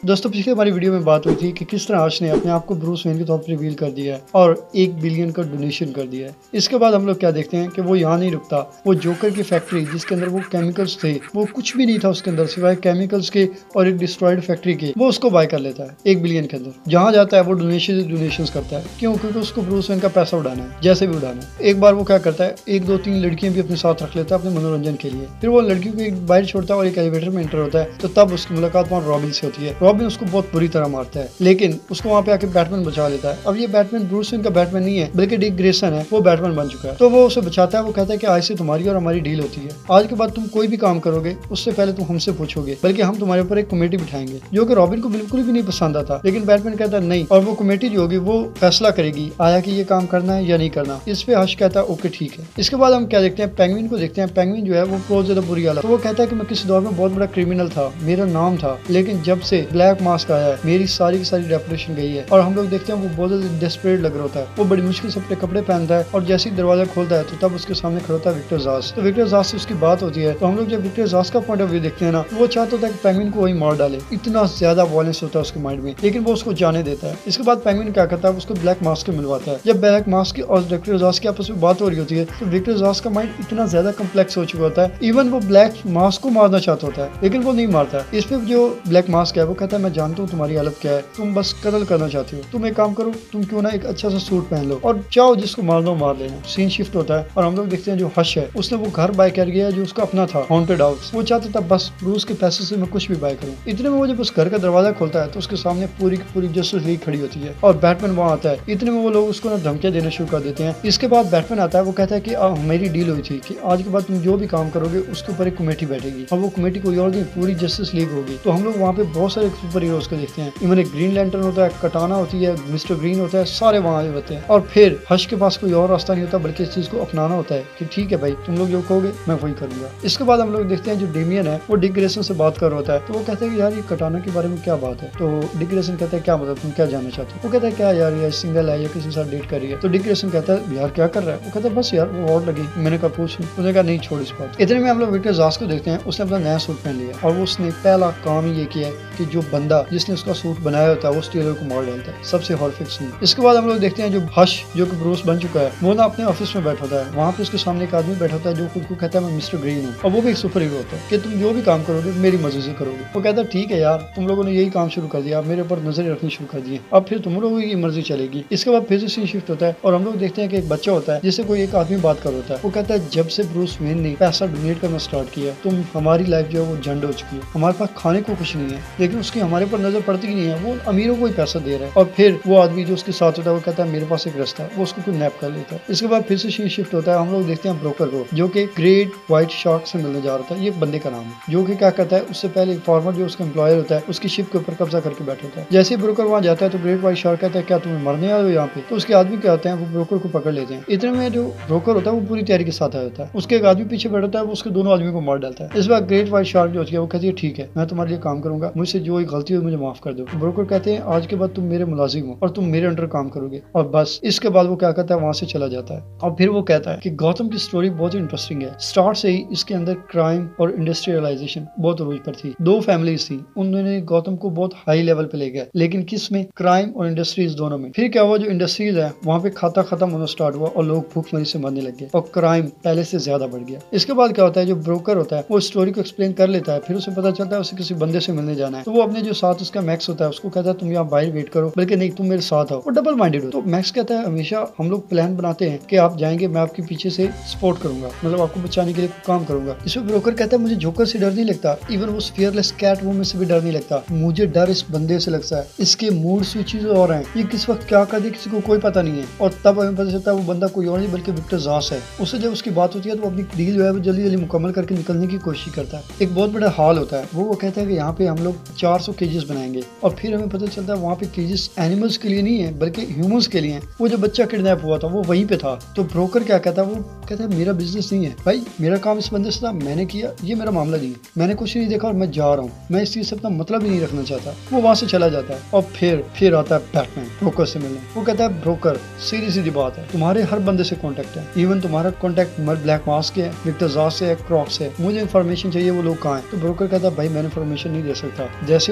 दोस्तों पिछली हमारी वीडियो में बात हुई थी कि किस तरह आर्च ने अपने आप को ब्रूस वेन के तौर पर रिवील कर दिया है और 1 बिलियन का डोनेशन कर दिया है। इसके बाद हम लोग क्या देखते हैं कि वो यहाँ नहीं रुकता, वो जोकर की फैक्ट्री जिसके अंदर वो केमिकल्स थे, वो कुछ भी नहीं था उसके अंदर सिवाय केमिकल्स के और एक डिस्ट्रॉयड फैक्ट्री के, वो उसको बाय कर लेता है 1 बिलियन के अंदर। जहाँ जाता है वो डोनेशन करता है। क्यों? क्योंकि उसको ब्रूस वेन का पैसा उड़ाना है, जैसे भी उड़ाना है। एक बार वो क्या करता है, 1 2 3 लड़कियां भी अपने साथ रख लेता है अपने मनोरंजन के लिए। फिर वो लड़कियों को एक बाहर छोड़ता है और एक एलिवेटर में एंटर होता है, तो तब उसकी मुलाकात वहाँ रॉबिन से होती है। रॉबिन उसको बहुत बुरी तरह मारता है, लेकिन उसको वहाँ पे आके बैटमैन बचा लेता है। अब ये बैटमैन ब्रूस वेन का बैटमैन नहीं है, बल्कि डिक ग्रेसन है, वो बैटमैन बन चुका है। तो वो उसे बचाता है। वो कहता है कि आज से तुम्हारी और हमारी डील होती है, आज के बाद तुम कोई भी काम करोगे उससे पहले तुम हमसे पूछोगे, बल्कि हम तुम्हारे ऊपर एक कमेटी बिठाएंगे। जो कि रॉबिन को बिल्कुल भी नहीं पसंद आता, लेकिन बैटमैन कहता है नहीं, और वो कमेटी जो होगी वो फैसला करेगी आया कि ये काम करना है या नहीं करना। इस पे हर्ष कहता है ओके ठीक है। इसके बाद हम क्या देखते हैं, पेंगुइन को देखते हैं। पेंगुइन जो है वो बहुत ज्यादा बुरी हालत। तो वो कहता है कि मैं किसी दौर में बहुत बड़ा क्रिमिनल था, मेरा नाम था, लेकिन जब से ब्लैक मास्क आया है मेरी सारी की सारी रेपुटेशन गई है। और हम लोग देखते हैं वो बहुत ज्यादा डेस्परेट लग रहा होता है। वो बड़ी मुश्किल से अपने कपड़े पहनता है और जैसे ही दरवाजा खोलता है तो तब उसके सामने खड़ा होता है विक्टर ज़ास। तो विक्टर ज़ास से उसकी बात होती है। तो हम लोग जब विक्टर ज़ास का पॉइंट ऑफ व्यू देखते हैं ना, वो चाहता होता है कि पेंगुइन को वही मार डाले। इतना ज्यादा वायलेंस होता है उसके माइंड में, लेकिन वो उसको जाने देता है। इसके बाद पेंगुइन क्या करता है, उसको ब्लैक मास्क मिलवाता है। जब ब्लैक मास्क और विक्टर ज़ास की आपस में बात हो रही होती है, तो विक्टर ज़ास का माइंड इतना ज्यादा कम्प्लेक्स हो चुका होता है, इवन वो ब्लैक मास्क को मारना चाहता होता है, लेकिन वो नहीं मारता है। इस पे जो ब्लैक मास्क है वो कहता है मैं जानता हूँ तुम्हारी हालत क्या है, तुम बस कत्ल करना चाहती हो, तुम एक काम करो, तुम क्यों ना एक अच्छा सा सूट पहन लो और चाहो जिसको मारना हो मार लेना। सीन शिफ्ट होता है और हम लोग देखते हैं जो हर्ष है उसने वो घर बाय कर गया जो उसका अपना था, हॉन्टेड हाउस। वो चाहता था बस ब्रूस के पैसे से मैं कुछ भी बाय करूँ। इतने में वो जब उस घर का दरवाजा खोलता है तो उसके सामने पूरी की पूरी जस्टिस लीग खड़ी होती है और बैटमैन वहाँ आता है। इतने में वो लोग उसको ना धमकियां देना शुरू कर देते हैं। इसके बाद बैटमैन आता है, वो कहता है कि मेरी डील हुई थी कि आज के बाद तुम जो भी काम करोगे उसके ऊपर एक कमेटी बैठेगी और वो कमेटी कोई और नहीं पूरी जस्टिस लीग होगी। तो हम लोग वहाँ पे बहुत सारे सुपर हीरोज को देखते हैं। इवन एक ग्रीन लैंटर्न होता है, कटाना होती है, मिस्टर ग्रीन होता है, सारे वहाँ आए होते हैं। और फिर हर्ष के पास कोई और रास्ता नहीं होता बल्कि इस चीज को अपनाना होता है कि ठीक है भाई तुम लोग जो कहोगे मैं वही करूंगा। इसके बाद हम लोग देखते हैं जो डेमियन है वो डिक ग्रेसन से बात कर रहा होता है। तो वो कहता है कि यार ये कटाना के बारे में क्या बात है। तो डिक ग्रेसन कहता है क्या मतलब, तुम क्या जानना चाहते हो। वो कहता है क्या यार ये सिंगल है या किसी के साथ डेट कर रही है। तो डिक ग्रेसन कहता है यार क्या कर रहा है। वो कहता है बस यार वो और लगी। मैंने कहा पूछ। उसने कहा नहीं छोड़ इस बात। इतने में हम लोग विक्टर ज़ास को देखते हैं। उसने अपना नया सूट पहन लिया और उसने पहला काम ये किया है कि जो बंदा जिसने उसका सूट बनाया होता है वो स्टीलर को मार डालता है। सबसे हॉरिफिक सीन। इसके बाद हम लोग देखते हैं जो हर्ष जो कि ब्रूस बन चुका है वो ना अपने ऑफिस में बैठा होता है। वहाँ पे उसके सामने एक आदमी बैठा होता है जो खुद को कहता है मैं मिस्टर ग्रीन हूँ और वो भी एक सुपर हीरो होता है कि तुम जो भी काम करोगे मेरी मर्जी से करोगे। वो कहता है ठीक है यार तुम लोगों ने यही काम शुरू कर दिया, मेरे ऊपर नजर रखनी शुरू कर दी, अब फिर तुम लोगों की मर्जी चलेगी। इसके बाद फिर से सीन शिफ्ट होता है और हम लोग देखते हैं कि एक बच्चा होता है जिससे कोई एक आदमी बात कर होता है। वो कहता है जब से ब्रूस वेन ने पैसा डोनेट करना स्टार्ट किया तुम हमारी लाइफ जो है वो झंड हो चुकी है, हमारे पास खाने को कुछ नहीं है, लेकिन उसकी हमारे पर नजर पड़ती ही नहीं है, वो अमीरों को ही पैसा दे रहा है। और फिर वो आदमी जो उसके साथ होता है वो कहता है मेरे पास एक रास्ता है, वो उसको कोई नैप कर लेता है। इसके बाद फिर से सीन शिफ्ट होता है। हम लोग देखते हैं ब्रोकर को जो कि ग्रेट व्हाइट शार्क से मिलने जा रहा था। ये बंदे का नाम है जो कि क्या करता है, उससे पहले फार्मर जो उसका एम्प्लॉयर होता है उसकी शिप के ऊपर कब्जा करके बैठा होता है। जैसे ही ब्रोकर वहाँ जाता है तो ग्रेट व्हाइट शार्क कहता है क्या तुम्हें मरने आए हो यहाँ पे। तो उसके आदमी क्या होते हैं वो ब्रोकर को पकड़ लेते हैं। इतने में जो ब्रोकर होता है वो पूरी तैयारी के साथ आया होता है। उसके एक आदमी पीछे बैठा होता है, वो उसके दोनों आदमी को मार डालता है। इस बार ग्रेट व्हाइट शार्क जो होती है वो कहती है ठीक है मैं तुम्हारे लिए काम करूंगा, मुझसे जो गलती हो मुझे माफ कर दो। ब्रोकर कहते हैं आज के बाद तुम मेरे मुलाजिम हो और तुम मेरे अंडर काम करोगे। और बस इसके बाद वो क्या करता है वहां से चला जाता है। और फिर वो कहता है कि गौतम की स्टोरी बहुत ही इंटरेस्टिंग है। स्टार्ट से ही इसके अंदर क्राइम और इंडस्ट्रियलाइजेशन बहुत अरूज पर थी। 2 फैमिलीज थी, उन्होंने गौतम को बहुत हाई लेवल पे ले गया, लेकिन किस में, क्राइम और इंडस्ट्रीज दोनों में। फिर क्या हुआ, जो इंडस्ट्रीज है वहाँ पे खाता खत्म होना स्टार्ट हुआ और लोग भूखमरी से मरने लग गए और क्राइम पहले से ज्यादा बढ़ गया। इसके बाद क्या होता है, जो ब्रोकर होता है वो स्टोरी को एक्सप्लेन कर लेता है। फिर उसे पता चलता है उसे किसी बंदे से मिलने जाना है। तो वो अपने जो साथ उसका मैक्स होता है उसको कहता है तुम यहाँ बाहर वेट करो, बल्कि नहीं तुम मेरे साथ आओ। वो डबल माइंडेड हो। तो मैक्स कहता है हमेशा हम लोग प्लान बनाते हैं कि आप जाएंगे मैं आपके पीछे से सपोर्ट करूंगा, मतलब आपको बचाने के लिए काम करूंगा। इसमें ब्रोकर कहता है मुझे जोकर से डर नहीं लगता, इवन वो फियरलेस कैट वूमन से भी डर नहीं लगता, मुझे डर इस बंदे से लगता है। इसके मूड स्विचेस और हैं, ये किस वक्त क्या कर दे किसी को कोई पता नहीं है। और तब हमें पता चलता है वो बंदा कोई और नहीं बल्कि विक्टर ज़ास है। उससे जब उसकी बात होती है तो अपनी डील जो है वो जल्दी जल्दी मुकम्मल करके निकलने की कोशिश करता है। एक बहुत बड़ा हॉल होता है, वो कहता है कि यहाँ पे हम लोग 400 केजेस बनाएंगे। और फिर हमें पता चलता है वहाँ पे केजेस एनिमल्स के लिए नहीं है बल्कि ह्यूमंस के लिए हैं। वो जो बच्चा किडनैप हुआ था वो वहीं पे था। तो ब्रोकर क्या कहता है, वो कहता है मेरा बिजनेस नहीं है भाई, मेरा काम इस बंदे से था, मैंने किया, ये मेरा मामला नहीं है, मैंने कुछ नहीं देखा और मैं जा रहा हूँ, मैं इस चीज से अपना मतलब ही नहीं रखना चाहता। वो वहां से चला जाता है और फिर आता है बैटमैन ब्रोकर से मिलने। वो कहता है ब्रोकर सीधी सीधी बात है, तुम्हारे हर बंदे से कॉन्टेक्ट है, इवन तुम्हारा कॉन्टेक्ट ब्लैक मास्क है, विक्टर ज़ास से है, क्रॉक से, मुझे इन्फॉर्मेशन चाहिए वो लोग कहाँ है। तो ब्रोकर कहता है भाई मैं इन्फॉर्मेशन नहीं दे सकता, जैसे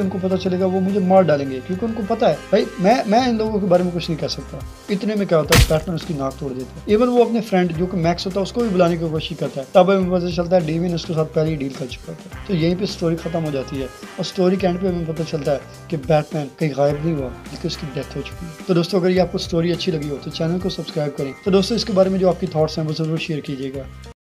उनको पता चलेगा वो मुझे मार डालेंगे, क्योंकि उनको पता है भाई मैं इन लोगों के बारे में कुछ नहीं कह सकता। इतने में क्या होता है, बैटमैन उसकी नाक तोड़ देता है। इवन वो अपने फ्रेंड जो कि मैक्स होता है उसको भी बुलाने की कोशिश करता है, तब हमें पता चलता है डेमियन उसके साथ पहले ही डील कर चुका था। तो यहीं पे स्टोरी खत्म हो जाती है और स्टोरी के एंड पे हमें पता चलता है कि बैटमैन कहीं गायब नहीं हुआ, बल्कि उसकी डेथ हो चुकी है। तो दोस्तों अगर ये आपको स्टोरी अच्छी लगी हो तो चैनल को सब्सक्राइब करें। तो दोस्तों इसके बारे में जो आपकी थॉट्स हैं वो जरूर शेयर कीजिएगा।